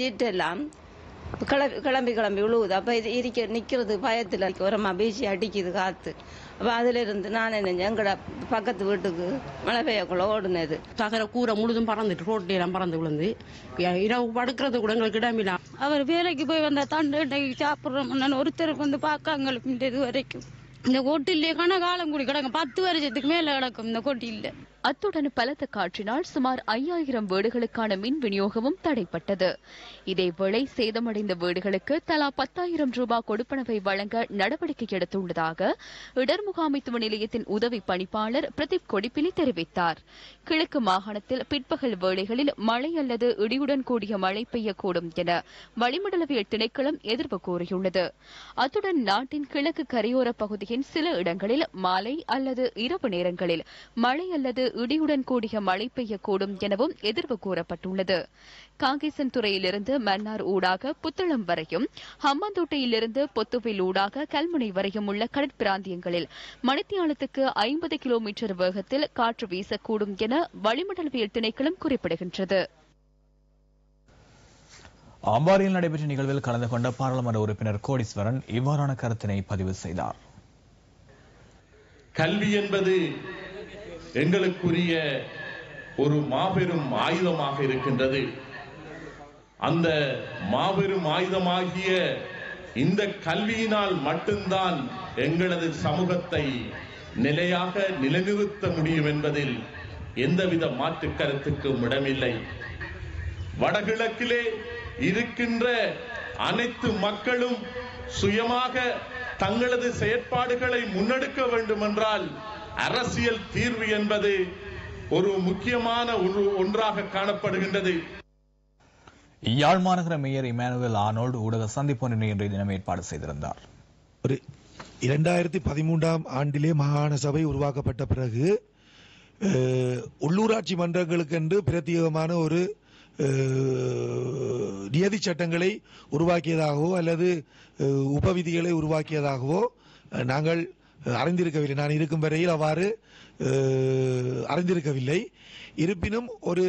கிளம்பி கிளம்பி விழுவுது. அப்ப இது இருக்க நிக்கிறது பயத்துல உரமா வீசி அடிக்குது காத்து. அப்ப அதுல இருந்து நான் என்ன எங்கட பக்கத்து வீட்டுக்கு மழை பெய்யக்குள்ள ஓடுனது. தகர கூரை முழுதும் பறந்துட்டு ரோட்ல எல்லாம் பறந்து விழுந்து இரவு படுக்கிறது கூட எங்களுக்கு இடமில்லாம். அவர் வேலைக்கு போய் வந்த தண்டு சாப்பிடுறோம் ஒருத்தருக்கு வந்து பார்க்காங்களுக்கு இது வரைக்கும் இந்த கொட்டிலே கண காலம் கூடி கிடக்கும். பத்து வருஷத்துக்கு மேல கிடக்கும் இந்த கொட்டில. அத்துடன் பலத்த காற்றினால் சுமார் ஐயாயிரம் வீடுகளுக்கான மின் விநியோகமும் தடைப்பட்டது. இதேவேளை சேதமடைந்த வீடுகளுக்கு தலா பத்தாயிரம் ரூபாய் கொடுப்பனவை வழங்க நடவடிக்கை எடுத்துள்ளதாக இடர் முகாமைத்துவ நிலையத்தின் உதவி பணிப்பாளர் பிரதீப் கொடிப்பிலி தெரிவித்தார். கிழக்கு மாகாணத்தில் பிற்பகல் வேளைகளில் மழை அல்லது இடியுடன் கூடிய மழை பெய்யக்கூடும் என வளிமண்டலவியல் திணைக்களம் எதிர்ப்பு கூறியுள்ளது. அத்துடன் நாட்டின் கிழக்கு கரையோர பகுதியின் சில இடங்களில் மாலை அல்லது இரவு நேரங்களில் மழை அல்லது இடியுடன் கூடிய மழை பெய்யக்கூடும் எனவும் எதிர்வு கூறப்பட்டுள்ளது. காங்கேசன் துறையிலிருந்து மன்னார் ஊடாக புத்தளம் வரையும், ஹம்பாந்தோட்டையிலிருந்து பொத்துவில் ஊடாக கல்முனை வரையும் உள்ள கடற்பிராந்தியங்களில் மணித்தியாலத்துக்கு ஐம்பது கிலோமீட்டர் வேகத்தில் காற்று வீசக்கூடும் என வளிமண்டலவியல் திணைக்களம் குறிப்பிடுகின்றது. அம்பாறையில் நடைபெற்ற நிகழ்வில் கலந்து கொண்ட பாராளுமன்ற உறுப்பினர் கோடீஸ்வரன் இவ்வாறான கருத்தினை பதிவு செய்தார். கல்வி என்பது எங்களுக்குரிய ஒரு மாபெரும் ஆயுதமாக இருக்கின்றது. அந்த மாபெரும் ஆயுதமாகிய இந்த கல்வியினால் மட்டும்தான் எங்களது சமூகத்தை நிலையாக நிலைநிறுத்த முடியும் என்பதில் எந்தவித மாற்று கருத்துக்கும் இடமில்லை. வடகிழக்கிலே இருக்கின்ற அனைத்து மக்களும் சுயமாக தங்களது செயற்பாடுகளை முன்னெடுக்க வேண்டும் என்றால் அரசியல் தீர்வு என்பது ஒரு முக்கியமான ஒரு ஒன்றாக காணப்படுகின்றது. யாழ் மாநகர மேயர் இமானுவேல் ஆர்னோல்ட் ஊடக சந்திப்பொன்றினை இன்றைய தினம் ஏற்பாடு செய்திருந்தார். ஒரு இரண்டாயிரத்தி பதிமூன்றாம் ஆண்டிலே மாகாண சபை உருவாக்கப்பட்ட பிறகு உள்ளூராட்சி மன்றங்களுக்கென்று பிரத்யேகமான ஒரு நியதி சட்டங்களை உருவாக்கியதாகவோ அல்லது உபவிதிகளை உருவாக்கியதாகவோ நாங்கள் அறிந்திருக்கவில்லை. நான் இருக்கும் வரையில் அவ்வாறு அறிந்திருக்கவில்லை. இருப்பினும் ஒரு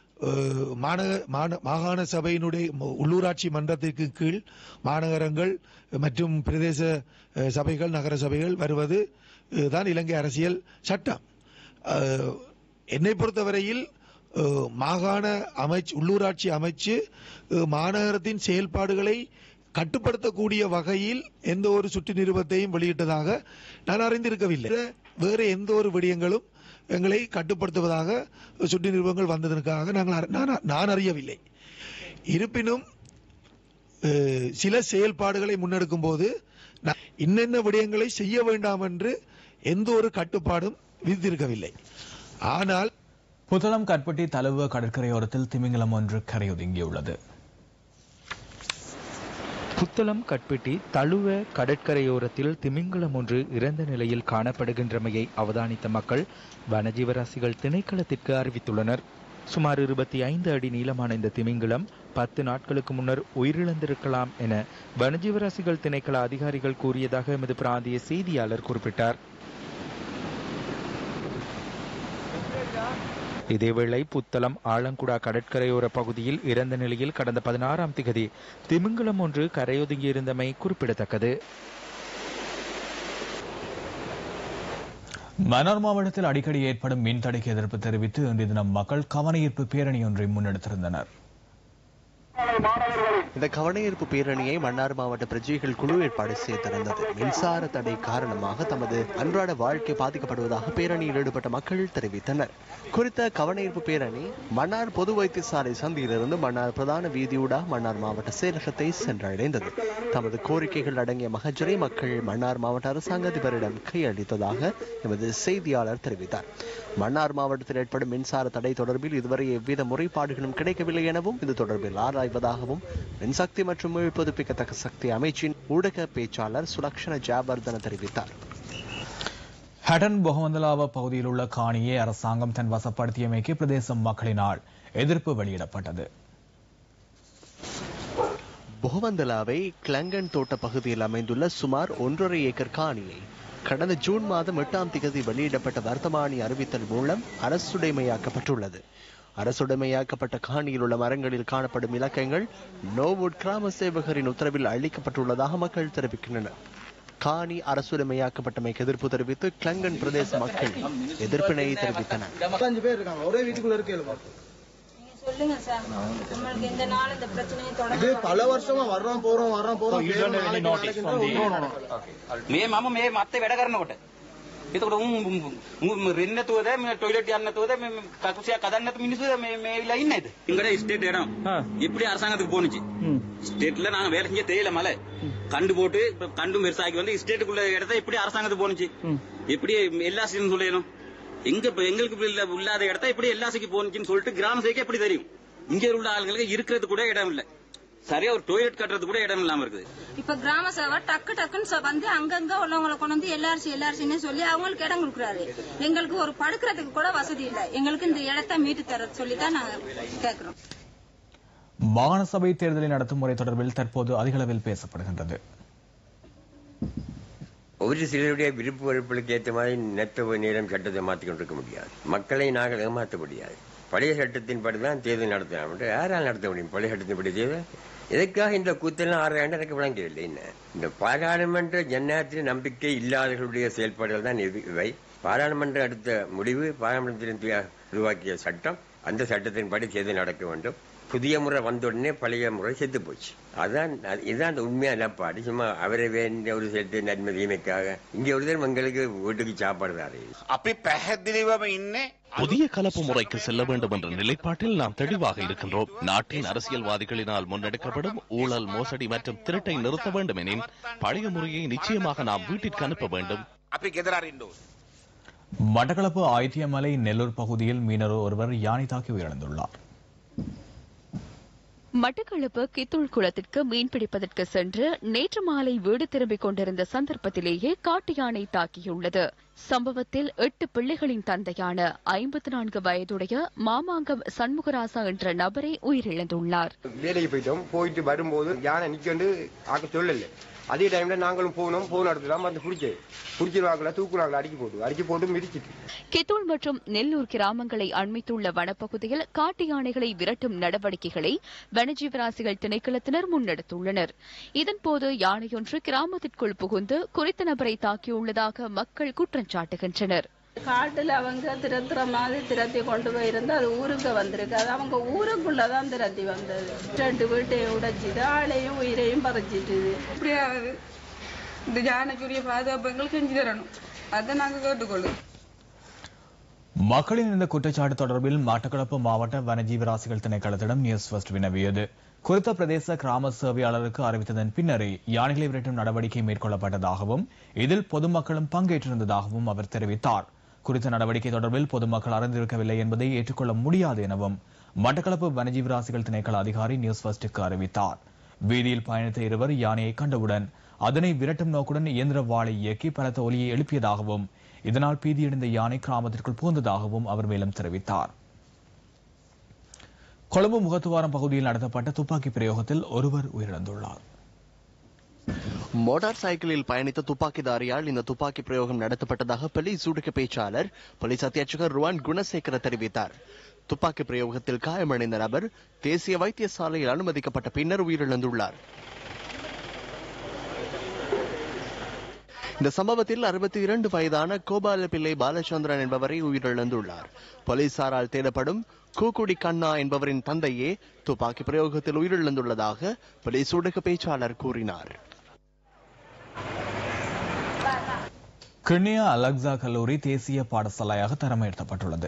மாகாண சபையினுடைய உள்ளூராட்சி மன்றத்திற்கு கீழ் மாநகரங்கள் மற்றும் பிரதேச சபைகள் நகர சபைகள் வருவது தான் இலங்கை அரசியல் சட்டம். என்னை பொறுத்தவரையில் மாகாண அமைச்சு உள்ளூராட்சி அமைச்சு மாநகரத்தின் செயல்பாடுகளை கட்டுப்படுத்தக்கூடிய வகையில் எந்த ஒரு சுற்று நிருபத்தையும் வெளியிட்டதாக நான் அறிந்திருக்கவில்லை. வேறு எந்த ஒரு விடயங்களும் எங்களை கட்டுப்படுத்துவதாக சுற்று நிருபங்கள் வந்ததற்காக நாங்கள் நான் அறியவில்லை. இருப்பினும் சில செயல்பாடுகளை முன்னெடுக்கும் போது இன்னென்ன விடயங்களை செய்ய வேண்டாம் என்று எந்த ஒரு கட்டுப்பாடும் விதித்திருக்கவில்லை. ஆனால் புத்தளம் கட்பட்டி தழுவ கடற்கரையோரத்தில் திமிங்கலம் ஒன்று கரையொதுங்கியுள்ளது. புத்தளம் கட்பட்டி தழுவ கடற்கரையோரத்தில் திமிங்கலம் ஒன்று இறந்த நிலையில் காணப்படுகின்றமையை அவதானித்த மக்கள் வனஜீவராசிகள் திணைக்களத்திற்கு அறிவித்துள்ளனர். சுமார் இருபத்தி ஐந்து அடி நீளமான இந்த திமிங்கலம் பத்து நாட்களுக்கு முன்னர் உயிரிழந்திருக்கலாம் என வனஜீவராசிகள் திணைக்கள அதிகாரிகள் கூறியதாக எமது பிராந்திய செய்தியாளர் குறிப்பிட்டார். இதேவேளை புத்தளம் ஆலங்குடா கடற்கரையோர பகுதியில் இறந்த நிலையில் கடந்த பதினாறாம் திகதி திமிங்கலம் ஒன்று கரையொதுங்கியிருந்தமை குறிப்பிடத்தக்கது. மன்னார் மாவட்டத்தில் அடிக்கடி ஏற்படும் மின்தடைக்கு எதிர்ப்பு தெரிவித்து இன்றைய தினம் மக்கள் கவனஈர்ப்பு பேரணி ஒன்றை முன்னெடுத்திருந்தனர். இந்த கவனஈர்ப்பு பேரணியை மன்னார் மாவட்ட பிரஜைகள் குழு ஏற்பாடு செய்திருந்தது. மின்சார தடை காரணமாக தமது அன்றாட வாழ்க்கை பாதிக்கப்படுவதாக பேரணியில் ஈடுபட்ட மக்கள் தெரிவித்தனர். குறித்த கவனஈர்ப்பு பேரணி மன்னார் பொது வைத்தியசாலை சந்தியிலிருந்து மன்னார் பிரதான வீதியூடாக மன்னார் மாவட்ட செயலகத்தை சென்றடைந்தது. தமது கோரிக்கைகள் அடங்கிய மகஜரை மக்கள் மன்னார் மாவட்ட அரசாங்க அதிபரிடம் கையளித்ததாக எமது செய்தியாளர் தெரிவித்தார். மன்னார் மாவட்டத்தில் ஏற்படும் மின்சார தடை தொடர்பில் இதுவரை எவ்வித முறைப்பாடுகளும் கிடைக்கவில்லை எனவும் இது தொடர்பில் ஆராய்வதாகவும் மின்சக்தி மற்றும் மீள்புதுப்பிக்கத்தக்க சக்தி அமைச்சின் ஊடக பேச்சாளர் சுலக்ஷண ஜாவர்தன தெரிவித்தார். ஹட்டன் பொகவந்தலாவ பகுதியில் உள்ள காணியை அரசாங்கம் தன் வசப்படுத்தியமைக்கு பிரதேச மக்களினால் எதிர்ப்பு வெளியிடப்பட்டது. பொகவந்தலாவை கிளங்கன் தோட்ட பகுதியில் அமைந்துள்ள சுமார் ஒன்றரை ஏக்கர் காணியை கடந்த ஜூன் மாதம் எட்டாம் திகதி வெளியிடப்பட்ட வர்த்தமானி அறிவித்தல் மூலம் அரசுடைமையாக்கப்பட்டுள்ளது. அரசுடைமையாக்கப்பட்ட காணியில் உள்ள மரங்களில் காணப்படும் இலக்கங்கள் நோவுட் கிராம சேவகரின் உத்தரவில் அளிக்கப்பட்டுள்ளதாக மக்கள் தெரிவிக்கின்றனர். காணி அரசுடைமையாக்கப்பட்டமைக்கு எதிர்ப்பு தெரிவித்து கிளங்கன் பிரதேச மக்கள் எதிர்ப்பினை தெரிவித்தனர். பல வருஷமா வர்றோம் போறோம் வர்றோம் போறோம் මේ මම මේ මත්තේ වැඩ කරනකොට එතකොට උන් රෙන්න නැතුවද මේ টয়ලට් යන්න නැතුවද මේ කකුසියක් හදන්න නැතු මිනිස්සු මේ මේ ඇවිල්ලා ඉන්නේද இங்கட ஸ்டேட் இடம் இப்படி அரசாங்கத்துக்கு போனுச்சு ஸ்டேட்ல நாங்க வேலை செஞ்ச தேயில மலை கண்டு போட்டு கண்டு மெர்சாக்கி வந்து ஸ்டேட்டுக்குள்ள இடத்தை இப்படி அரசாங்கத்துக்கு போனுச்சு எப்படி எல்லா சீனும் சொல்லணும் எங்க எங்களுக்கு இல்லாத இடத்த இப்படி எல்லா சைக்கு போனுச்சுன்னு சொல்லிட்டு கிராம சைக்கு எப்படி தெரியும் இங்க உள்ள ஆளுங்களுக்கு இருக்கிறது கூட இடம் இல்ல சரியா ஒரு டாய்லெட் கட்டுறது கூட இடம் இல்லாம இருக்குது. இப்ப கிராம சபை டக்கு டக்குன்னு வந்து அங்கங்க உள்ளவங்களை கொண்டு வந்து எல்லாரும் எல்லாரும் சொல்லி அவங்களுக்கு இடம் கொடுக்குறாரு. எங்களுக்கு ஒரு படுக்கிறதுக்கு கூட வசதி இல்லை. எங்களுக்கு இந்த இடத்தை மீட்டு தர சொல்லிதான் நாங்க கேட்கிறோம். மாகாண சபை தேர்தலை நடத்தும் முறை தொடர்பில் தற்போது அதிகளவில் பேசப்படுகின்றது. ஒரு சிலருடைய விருப்பு வெறுப்புகளுக்கு ஏற்ற மாதிரி நேற்று நேரம் சட்டத்தை மாற்றிக் கொண்டிருக்க முடியாது. மக்களை நாங்கள் ஏமாற்ற முடியாது. பழைய சட்டத்தின்படி தான் தேர்தல் நடத்தலாம். யாரால் நடத்த முடியும் பழைய சட்டத்தின்படி தேர்தல்? எதற்காக இந்த கூத்தெல்லாம் ஆறாண்டு எனக்கு விளங்கவில்லை. என்ன இந்த பாராளுமன்ற ஜனநாயகத்தில் நம்பிக்கை இல்லாதவர்களுடைய செயல்பாடுகள் தான் இவை. பாராளுமன்ற அடுத்த முடிவு பாராளுமன்றத்தில் உருவாக்கிய சட்டம், அந்த சட்டத்தின்படி தேர்தல் நடக்க வேண்டும். புதிய முறை வந்த உடனே பழைய முறை செத்து போச்சு. அதான் இதுதான் அந்த உண்மையான நிலப்பாடு. சும்மா அவரை வேண்டிய ஒரு செட்டு நன்மை தீமைக்காக இங்க ஒருத்தர் எங்களுக்கு வீட்டுக்கு சாப்பாடு தாரு. புதிய கலப்பு முறைக்கு செல்ல வேண்டும் என்ற நிலைப்பாட்டில் நாம் தெளிவாக இருக்கின்றோம். நாட்டின் அரசியல்வாதிகளினால் முன்னெடுக்கப்படும் ஊழல், மோசடி மற்றும் திருட்டை நிறுத்த வேண்டும் எனின் பழைய முறையை நிச்சயமாக நாம் வீட்டிற்கு அனுப்ப வேண்டும். மட்டக்களப்பு ஆயித்தியமலை நெல்லூர் பகுதியில் மீனவர் ஒருவர் யானை தாக்கி உயிரிழந்துள்ளார். மட்டக்களப்பு கித்துள் குளத்திற்கு மீன்பிடிப்பதற்கு சென்று நேற்று மாலை வீடு திரும்பிக் கொண்டிருந்த சந்தர்ப்பத்திலேயே காட்டு யானை தாக்கியுள்ளது. சம்பவத்தில் எட்டு பிள்ளைகளின் தந்தையான ஐம்பத்தி நான்கு வயதுடைய மாமாங்கம் சண்முகராசா என்ற நபரை உயிரிழந்துள்ளார். வேலைக்கு போயிட்டோம். போயிட்டு வரும்போது யானை நிக்கண்டு ஆக்க சொல்லல. அதே டைம்ல நாங்களும் போனோம். போன இடத்துல வந்து பிடிச்சி பிடிச்சிருவாங்களா தூக்குறாங்களா அடிக்கி போட்டு அடிக்கி போட்டு மிதிச்சிட்டு. கித்தூள் மற்றும் நெல்லூர் கிராமங்களை அண்மித்துள்ள வனப்பகுதியில் காட்டு யானைகளை விரட்டும் நடவடிக்கைகளை வனஜீவராசிகள் திணைக்களத்தினர் முன்னெடுத்துள்ளனர். இதன்போது யானையொன்று கிராமத்திற்குள் புகுந்து குறித்த நபரை தாக்கியுள்ளதாக மக்கள் குற்றம் சாட்டுகின்றனர். காட்டுல அவங்க திரத்துற மாதிரி திரத்தி கொண்டு போயிருந்து அது ஊருக்கு வந்திருக்கு. அது அவங்க ஊருக்குள்ளதான் திரத்தி வந்தது. ரெண்டு வீட்டையும் உடைச்சிது, ஆளையும் உயிரையும் பறிச்சிட்டு. இப்படியாவது இந்த யானைக்குரிய பாதுகாப்பு எங்களுக்கு செஞ்சு தரணும். அதை நாங்க கேட்டுக்கொள்ளும். மக்களின் இந்த குற்றச்சாட்டு தொடர்பில் மட்டக்களப்பு மாவட்ட வனஜீவராசிகள் திணைக்களத்திடம் நியூஸ் ஃபர்ஸ்ட் வினவியது. குறித்த பிரதேச கிராம சேவையாளருக்கு அறிவித்ததன் பின்னரே யானைகளை விரட்டும் நடவடிக்கை மேற்கொள்ளப்பட்டதாகவும் இதில் பொதுமக்களும் பங்கேற்றிருந்ததாகவும் அவர் தெரிவித்தார். குறித்த நடவடிக்கை தொடர்பில் பொதுமக்கள் அறிந்திருக்கவில்லை என்பதை ஏற்றுக்கொள்ள முடியாது எனவும் மட்டக்களப்பு வனஜீவராசிகள் திணைக்கள அதிகாரி நியூஸ் ஃபர்ஸ்டுக்கு அறிவித்தார். வீதியில் பயணித்த இருவர் யானையை கண்டவுடன் அதனை விரட்டும் நோக்குடன் இயந்திர வாளை இயக்கி பலத்த ஒலியை எழுப்பியதாகவும் இதனால் பீதியடைந்த யானை கிராமத்திற்குள் புகுந்ததாகவும் அவர் மேலும் தெரிவித்தார். கொழும்பு முகத்துவாரம் பகுதியில் நடத்தப்பட்ட துப்பாக்கி பிரயோகத்தில் ஒருவர் உயிரிழந்துள்ளார். மோட்டார் சைக்கிளில் பயணித்த துப்பாக்கிதாரியால் இந்த துப்பாக்கி பிரயோகம் நடத்தப்பட்டதாக போலீஸ் ஊடக பேச்சாளர் போலீஸ் அத்தியட்சகர் ருவான் குணசேகர தெரிவித்தார். துப்பாக்கி பிரயோகத்தில் காயமடைந்த நபர் தேசிய வைத்தியசாலையில் அனுமதிக்கப்பட்ட பின்னர் உயிரிழந்துள்ளார். இந்த சம்பவத்தில் அறுபத்தி இரண்டு வயதான கோபால பிள்ளை பாலச்சந்திரன் என்பவரை உயிரிழந்துள்ளார். போலீசாரால் தேடப்படும் கூக்குடி கண்ணா என்பவரின் தந்தையே துப்பாக்கி பிரயோகத்தில் உயிரிழந்துள்ளதாக போலீஸ் ஊடக பேச்சாளர் கூறினார். கிண்ணியா அலெக்சா கல்லூரி தேசிய பாடசாலையாக தரம் உயர்த்தப்பட்டுள்ளது.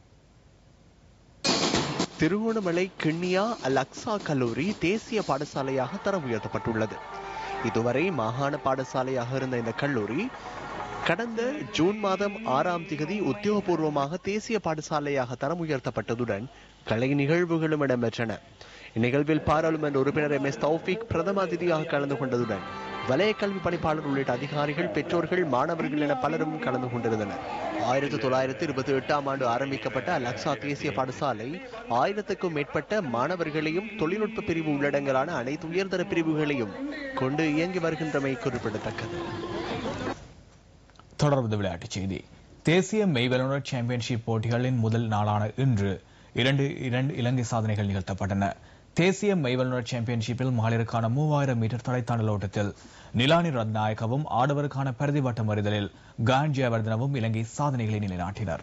திருகோணமலை கிண்ணியா அலெக்சா கல்லூரி தேசிய பாடசாலையாக தரம் உயர்த்தப்பட்டுள்ளது. இதுவரை மாகாண பாடசாலையாக இருந்த இந்த கல்லூரி கடந்த ஜூன் மாதம் ஆறாம் திகதி உத்தியோகபூர்வமாக தேசிய பாடசாலையாக தரம் உயர்த்தப்பட்டதுடன் கலை நிகழ்வுகளும் இடம்பெற்றன. இந்நிகழ்வில் பாராளுமன்ற உறுப்பினர் எம் எஸ் தௌஃபிக் பிரதம அதிதியாக கலந்து கொண்டதுடன் வலய கல்வி பணிப்பாளர் உள்ளிட்ட அதிகாரிகள், பெற்றோர்கள், மாணவர்கள் என பலரும் கலந்து கொண்டிருந்தனர். ஆயிரத்தி தொள்ளாயிரத்தி இருபத்தி எட்டாம் ஆண்டு ஆரம்பிக்கப்பட்ட அலெக்சா தேசிய பாடசாலை ஆயிரத்துக்கும் மேற்பட்ட மாணவர்களையும் தொழில்நுட்ப பிரிவு உள்ளடங்கலான அனைத்து உயர்தர பிரிவுகளையும் கொண்டு இயங்கி வருகின்றமை குறிப்பிடத்தக்கது. தொடர்வது விளையாட்டுச் செய்தி. தேசிய மெய்வல்லுநர் சாம்பியன்ஷிப் போட்டிகளின் முதல் நாளான இன்று இரண்டு இரண்டு இலங்கை சாதனைகள் நிகழ்த்தப்பட்டன. தேசிய மெய்வல்லுநர் சாம்பியன்ஷிப்பில் மகளிருக்கான மூவாயிரம் மீட்டர் தடைத்தாண்டல் ஓட்டத்தில் நிலானி ரத்நாயக்கவும், ஆடவருக்கான பரிதி வட்டம் எறிதலில் கான் ஜெயவர்தனவும் இலங்கை சாதனைகளை நிலைநாட்டினர்.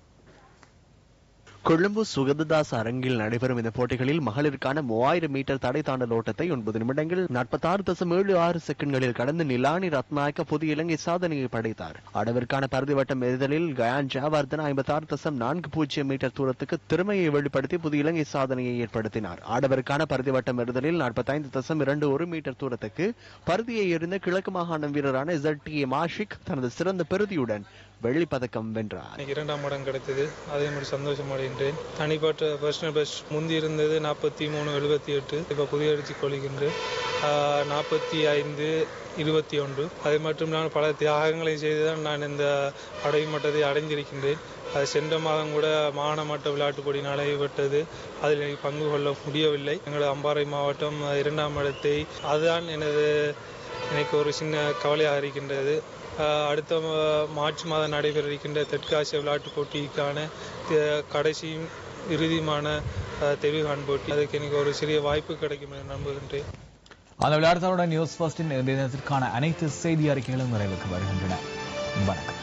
கொழும்பு சுகததாஸ் அரங்கில் நடைபெறும் இந்த போட்டிகளில் மகளிருக்கான மூவாயிரம் மீட்டர் தடை தாண்டல் ஓட்டத்தை ஒன்பது நிமிடங்கள் நாற்பத்தி ஆறு தசம் ஏழு ஆறு செகண்ட்களில் கடந்து நிலானி ரத்நாயக்க புதிய இலங்கை சாதனையை படைத்தார். ஆடவருக்கான பரிதி வட்டம் எறிதலில் கயான் ஜெயவர்தன ஐம்பத்தி ஆறு தசம் நான்கு பூஜ்ஜியம் மீட்டர் தூரத்துக்கு திறமையை வெளிப்படுத்தி புதிய இலங்கை சாதனையை ஏற்படுத்தினார். ஆடவருக்கான பரிதி வட்டம் எறிதலில் நாற்பத்தி ஐந்து தசம் இரண்டு ஒரு மீட்டர் தூரத்துக்கு பரிதியை எறிந்த கிழக்கு மாகாண வீரரான இசட் டி எம் ஆஷிக் தனது சிறந்த பெறுதியுடன் வெள்ளி பதக்கம் வென்றார். இரண்டாம் இடம் கிடைத்தது, அதே மாதிரி சந்தோஷம் அடைகின்றேன். தனிப்பட்ட பர்சனல் பெஸ்ட் முந்தி இருந்தது நாற்பத்தி மூணு எழுபத்தி எட்டு, இப்போ புதிய எடுத்துக் கொள்கின்றேன் நாற்பத்தி ஐந்து இருபத்தி ஒன்று. அதே மற்றும் நான் பல தியாகங்களை செய்துதான் நான் இந்த அடை மட்டத்தை அடைந்திருக்கின்றேன். அது சென்ற மாதம் கூட மாகாண மட்ட விளையாட்டு போட்டி நடைபெற்றது, அதில் எனக்கு பங்கு கொள்ள முடியவில்லை. எங்களது அம்பாறை மாவட்டம் இரண்டாம் இடத்தை, அதுதான் எனது எனக்கு ஒரு சின்ன கவலையாக இருக்கின்றது. அடுத்த மார்ச் மாதம் நடைபெற இருக்கின்ற தெற்காசிய விளையாட்டுப் போட்டிக்கான கடைசி இறுதிமான தெரிவு காண்போட்டி அதுக்கு எனக்கு ஒரு சிறிய வாய்ப்பு கிடைக்கும் என நம்புகின்றேன். அந்த விளையாட்டுடன் நியூஸ் ஃபர்ஸ்டின் தினத்திற்கான அனைத்து செய்தி அறிக்கைகளும் நிறைவுக்கு வருகின்றன. வணக்கம்.